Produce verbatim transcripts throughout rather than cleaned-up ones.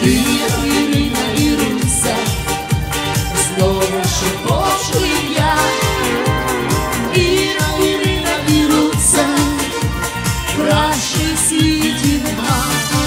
Іра, Ірина, Іруся, знову шепочу ім'я. Іра, Ірина, Іруся, краще в світі нема.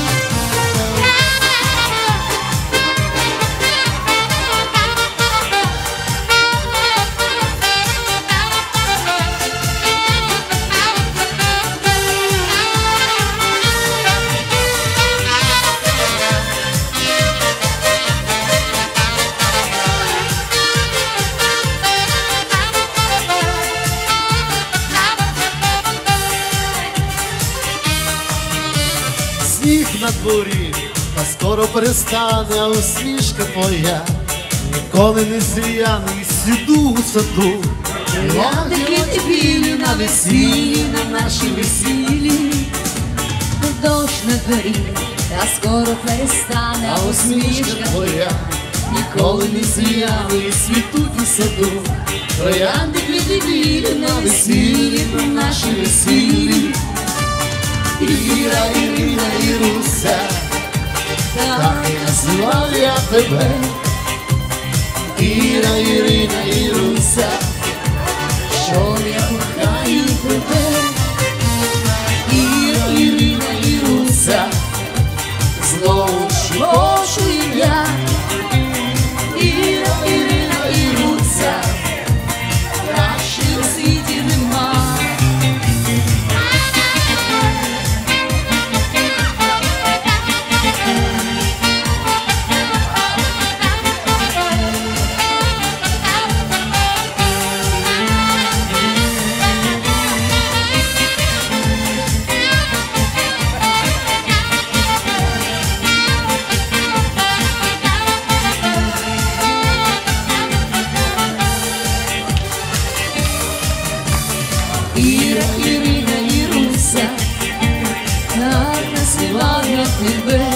Сніг на дворі, та скоро перестане, а усмішка твоя ніколи не зріяне і сліду у саду. Гляди квіти білі на весіллі, на наші весіллі. Дощ на дворі, та скоро перестане, А усмішка твоя ніколи не зріяне і світуть у саду. Троянди квіти білі на весіллі, на наші весіллі. Іра, Ірина, Іруся, так і називав я тебе. Іра, Ірина, Іруся, Що я кохаю тебе. Іра, Ірина, Іруся, знову Прошу ім'я. Іра, Ірина, Іруся, краще у світі нема. Іра, Ірина, Іруся, так називав я тебе.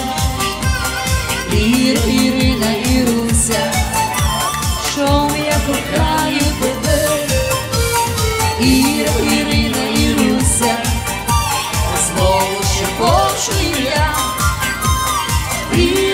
Іра, Ірина, Іруся, що я кохаю тебе. Іра, Ірина, Іруся, знову шепочу ім'я.